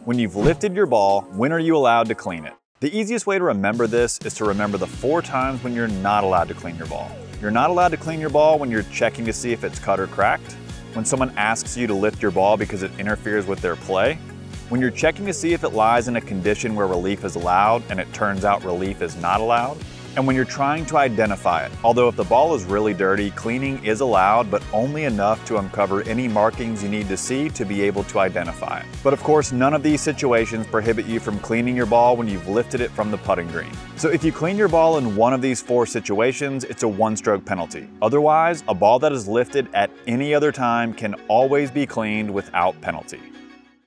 When you've lifted your ball, when are you allowed to clean it? The easiest way to remember this is to remember the 4 times when you're not allowed to clean your ball. You're not allowed to clean your ball when you're checking to see if it's cut or cracked, when someone asks you to lift your ball because it interferes with their play, when you're checking to see if it lies in a condition where relief is allowed and it turns out relief is not allowed, and when you're trying to identify it. Although if the ball is really dirty, cleaning is allowed, but only enough to uncover any markings you need to see to be able to identify it. But of course, none of these situations prohibit you from cleaning your ball when you've lifted it from the putting green. So if you clean your ball in one of these 4 situations, it's a 1-stroke penalty. Otherwise, a ball that is lifted at any other time can always be cleaned without penalty.